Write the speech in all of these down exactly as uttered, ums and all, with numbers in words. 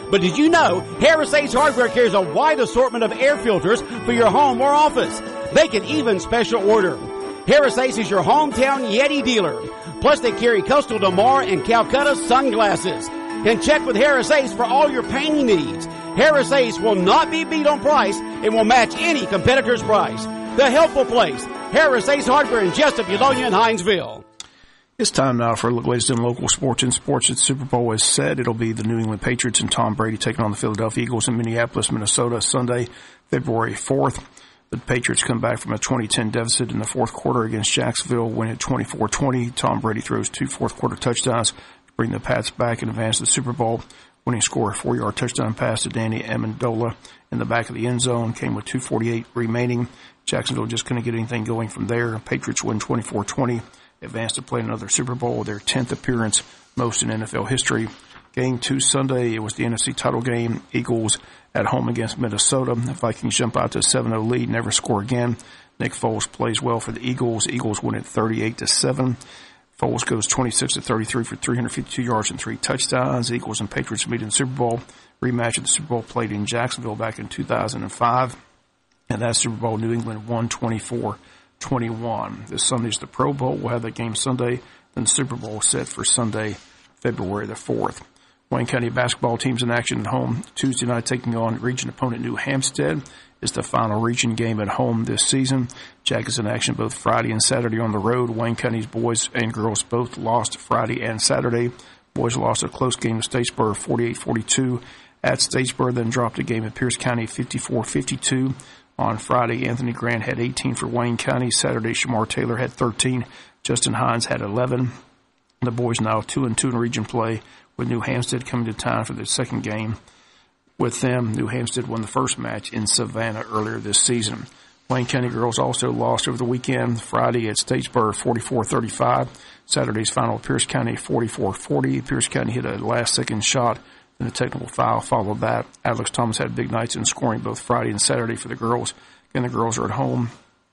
But did you know Harris Ace Hardware carries a wide assortment of air filters for your home or office? They can even special order. Harris Ace is your hometown Yeti dealer. Plus, they carry Coastal Damar and Calcutta sunglasses. And check with Harris Ace for all your painting needs. Harris Ace will not be beat on price and will match any competitor's price. The helpful place, Harris Ace Hardware in Jessup, Eulonia, and Hinesville. It's time now for a look latest in local sports. In sports, the Super Bowl is set. It'll be the New England Patriots and Tom Brady taking on the Philadelphia Eagles in Minneapolis, Minnesota, Sunday, February fourth. The Patriots come back from a twenty ten deficit in the fourth quarter against Jacksonville, win at twenty-four twenty. Tom Brady throws two fourth-quarter touchdowns to bring the Pats back and advance to the Super Bowl. Winning score, a four-yard touchdown pass to Danny Amendola in the back of the end zone. Came with two forty-eight remaining. Jacksonville just couldn't get anything going from there. Patriots win twenty-four twenty. Advanced to play another Super Bowl, their tenth appearance, most in N F L history. Game two Sunday, it was the N F C title game. Eagles at home against Minnesota. The Vikings jump out to a seven oh lead, never score again. Nick Foles plays well for the Eagles. Eagles win at thirty-eight to seven. Foles goes twenty-six to thirty-three for three hundred fifty-two yards and three touchdowns. Eagles and Patriots meet in the Super Bowl. Rematch of the Super Bowl played in Jacksonville back in two thousand five. And that Super Bowl, New England won twenty-four twenty-one. This Sunday's the Pro Bowl. We'll have that game Sunday. Then the Super Bowl set for Sunday, February the fourth. Wayne County basketball teams in action at home Tuesday night, taking on region opponent New Hampstead. It's the final region game at home this season. Jackets in action both Friday and Saturday on the road. Wayne County's boys and girls both lost Friday and Saturday. Boys lost a close game to Statesboro forty-eight forty-two at Statesboro, then dropped a game at Pierce County fifty-four fifty-two. On Friday, Anthony Grant had eighteen for Wayne County. Saturday, Shamar Taylor had thirteen. Justin Hines had eleven. The boys now two and two in region play, with New Hampstead coming to town for their second game. With them, New Hampstead won the first match in Savannah earlier this season. Wayne County girls also lost over the weekend. Friday at Statesboro, forty-four thirty-five. Saturday's final, Pierce County, forty-four forty. Pierce County hit a last-second shot. Then a technical foul followed that. Alex Thomas had big nights in scoring both Friday and Saturday for the girls. Again, the girls are at home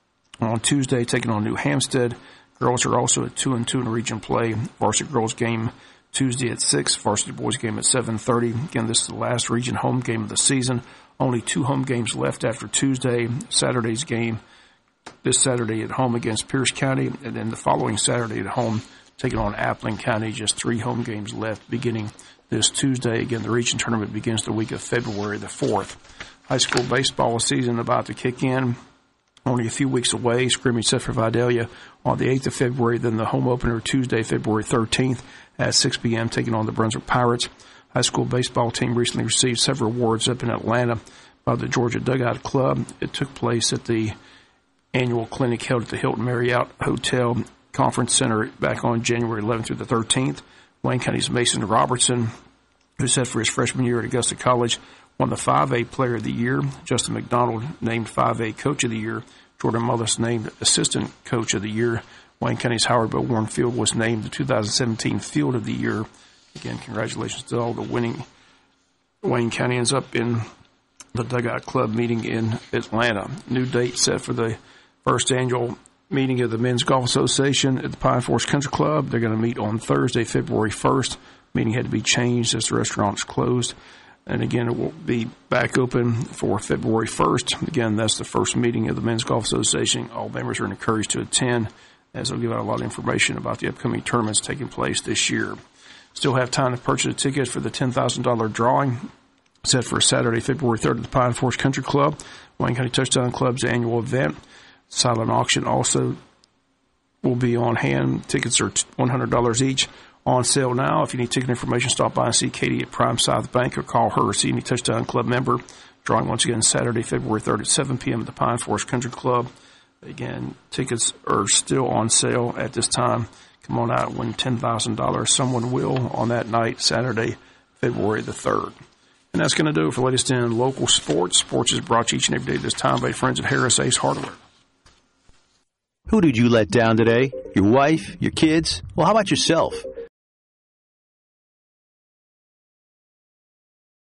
on Tuesday, taking on New Hampstead. Girls are also at two and two in region play. Varsity girls game Tuesday at six. Varsity boys game at seven thirty. Again, this is the last region home game of the season. Only two home games left after Tuesday. Saturday's game this Saturday at home against Pierce County, and then the following Saturday at home taking on Appling County. Just three home games left beginning this Tuesday. Again, the region tournament begins the week of February the fourth. High school baseball season about to kick in. Only a few weeks away. Scrimmage set for Vidalia on the eighth of February. Then the home opener Tuesday, February thirteenth at six p.m. taking on the Brunswick Pirates. High school baseball team recently received several awards up in Atlanta by the Georgia Dugout Club. It took place at the annual clinic held at the Hilton Marriott Hotel Conference Center back on January eleventh through the thirteenth. Wayne County's Mason Robertson, who's set for his freshman year at Augusta College, won the five A Player of the Year. Justin McDonald named five A Coach of the Year. Jordan Mullis named Assistant Coach of the Year. Wayne County's Howard Bo Warren Field was named the two thousand seventeen Field of the Year. Again, congratulations to all the winning Wayne Countyans up in the Dugout Club meeting in Atlanta. New date set for the first annual meeting of the Men's Golf Association at the Pine Forest Country Club. They're going to meet on Thursday, February first. Meeting had to be changed as the restaurant is closed. And again, it will be back open for February first. Again, that's the first meeting of the Men's Golf Association. All members are encouraged to attend, as they'll give out a lot of information about the upcoming tournaments taking place this year. Still have time to purchase a ticket for the ten thousand dollars drawing set for Saturday, February third at the Pine Forest Country Club, Wayne County Touchdown Club's annual event. Silent auction also will be on hand. Tickets are one hundred dollars each. On sale now. If you need ticket information, stop by and see Katie at Prime South Bank or call her or see any Touchdown Club member. Drawing once again Saturday, February third at seven p.m. at the Pine Forest Country Club. Again, tickets are still on sale at this time. Come on out and win ten thousand dollars. Someone will on that night, Saturday, February the third. And that's going to do it for the latest in local sports. Sports is brought to you each and every day this time by friends at Harris Ace Hardware. Who did you let down today? Your wife? Your kids? Well, how about yourself?